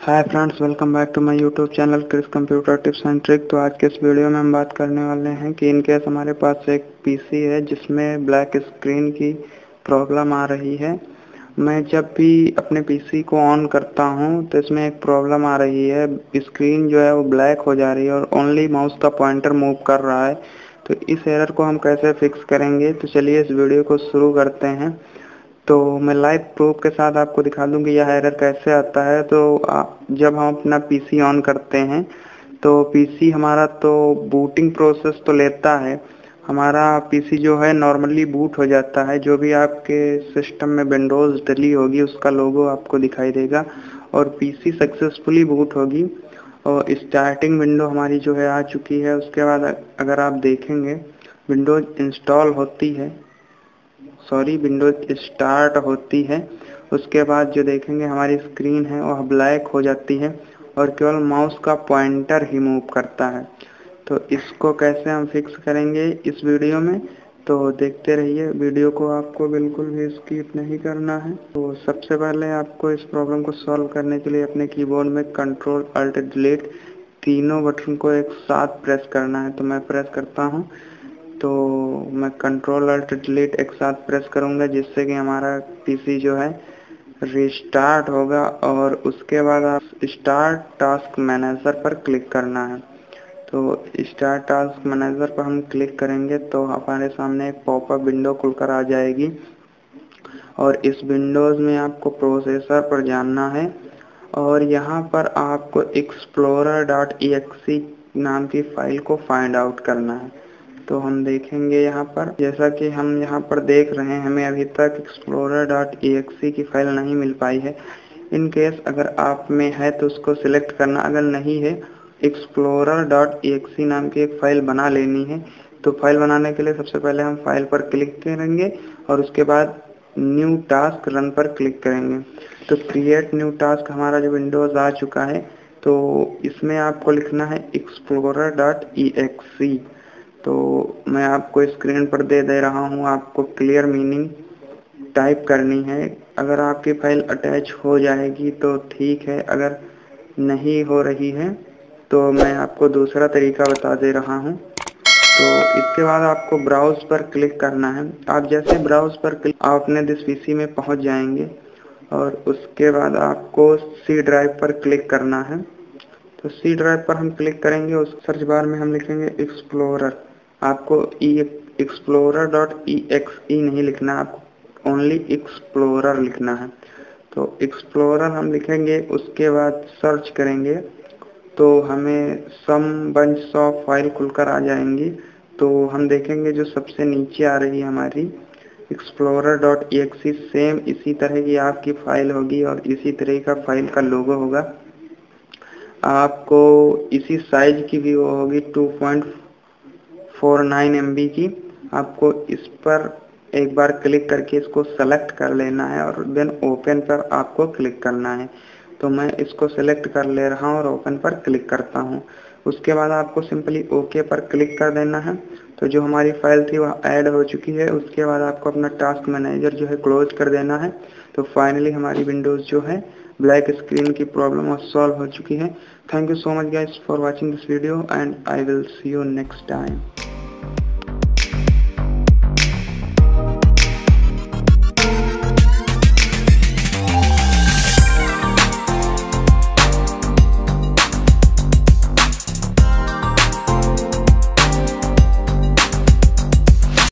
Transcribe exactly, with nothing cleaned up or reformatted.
Hi friends, welcome back to my YouTube channel Kris computer tips and trick. तो आज के इस video में हम बात करने वाले हैं कि इन केस हमारे पास एक पीसी है जिसमें ब्लैक स्क्रीन की प्रॉब्लम आ रही है। मैं जब भी अपने पीसी को ऑन करता हूं तो इसमें एक प्रॉब्लम आ रही है, स्क्रीन जो है वो ब्लैक हो जा रही है और ओनली माउस का पॉइंटर मूव कर रहा है। तो इस एरर को हम कैसे फिक्स करेंगे, तो चलिए इस वीडियो को शुरू करते हैं। तो मैं लाइव प्रूफ के साथ आपको दिखा दूं कि यह एरर कैसे आता है। तो आ, जब हम अपना पीसी ऑन करते हैं तो पीसी हमारा तो बूटिंग प्रोसेस तो लेता है। हमारा पीसी जो है नॉर्मली बूट हो जाता है। जो भी आपके सिस्टम में विंडोज़ डली होगी उसका लोगो आपको दिखाई देगा और पीसी सक्सेसफुली बूट होगी और स्टार्टिंग विंडो हमारी जो है आ चुकी है। उसके बाद अगर आप देखेंगे विंडोज इंस्टॉल होती है, सॉरी विंडोज स्टार्ट होती है। उसके बाद जो देखेंगे हमारी स्क्रीन है वह ब्लैक हो जाती है और केवल माउस का पॉइंटर ही मूव करता है। तो इसको कैसे हम फिक्स करेंगे इस वीडियो में, तो देखते रहिए वीडियो को। आपको बिल्कुल भी स्किप नहीं करना है। तो सबसे पहले आपको इस प्रॉब्लम को सॉल्व करने के लिए अपने कीबोर्ड में कंट्रोल अल्ट डिलीट तीनों बटन को एक साथ प्रेस करना है। तो मैं प्रेस करता हूँ। तो मैं कंट्रोल अल्ट डिलीट एक साथ प्रेस करूंगा जिससे कि हमारा पीसी जो है रिस्टार्ट होगा और उसके बाद आप स्टार्ट टास्क मैनेजर पर क्लिक करना है। तो स्टार्ट टास्क मैनेजर पर हम क्लिक करेंगे तो हमारे सामने एक पॉपअप विंडो खुलकर आ जाएगी और इस विंडोज में आपको प्रोसेसर पर जाना है और यहाँ पर आपको explorer dot E X E नाम की फाइल को फाइंड आउट करना है। तो हम देखेंगे यहाँ पर, जैसा कि हम यहाँ पर देख रहे हैं हमें अभी तक explorer dot E X E की फाइल नहीं मिल पाई है। इन केस अगर आप में है तो उसको सिलेक्ट करना, अगर नहीं है explorer dot E X E नाम की एक फ़ाइल बना लेनी है। तो फाइल बनाने के लिए सबसे पहले हम फाइल पर क्लिक करेंगे और उसके बाद न्यू टास्क रन पर क्लिक करेंगे। तो क्रिएट न्यू टास्क हमारा जो विंडोज़ आ चुका है, तो इसमें आपको लिखना है explorer dot E X E. तो मैं आपको स्क्रीन पर दे दे रहा हूँ, आपको क्लियर मीनिंग टाइप करनी है। अगर आपकी फाइल अटैच हो जाएगी तो ठीक है, अगर नहीं हो रही है तो मैं आपको दूसरा तरीका बता दे रहा हूँ। तो इसके बाद आपको ब्राउज पर क्लिक करना है। आप जैसे ब्राउज पर क्लिक आप अपने दिस पीसी में पहुँच जाएंगे और उसके बाद आपको सी ड्राइव पर क्लिक करना है। तो सी ड्राइव पर हम क्लिक करेंगे, उस सर्च बार में हम लिखेंगे एक्सप्लोरर। आपको E explorer dot E X E नहीं लिखना, आपको ओनली एक्सप्लोरर लिखना है। तो एक्सप्लोरर हम लिखेंगे, उसके बाद सर्च करेंगे तो हमें सम बंच ऑफ फाइल खुलकर आ जाएंगी। तो हम देखेंगे जो सबसे नीचे आ रही है हमारी explorer dot E X E, same इसी तरह की आपकी फाइल होगी और इसी तरह का फाइल का लोगो होगा। आपको इसी साइज की भी वो होगी, two point four nine M B की। आपको इस पर एक बार क्लिक करके इसको सेलेक्ट कर लेना है और देन ओपन पर आपको क्लिक करना है। तो मैं इसको सेलेक्ट कर ले रहा हूँ और ओपन पर क्लिक करता हूँ। उसके बाद आपको सिंपली ओके पर क्लिक कर देना है। तो जो हमारी फाइल थी वह ऐड हो चुकी है। उसके बाद आपको अपना टास्क मैनेजर जो है क्लोज कर देना है। तो फाइनली हमारी विंडोज़ जो है ब्लैक स्क्रीन की प्रॉब्लम सॉल्व हो चुकी है। Thank you so much guys for watching this video and I will see you next time.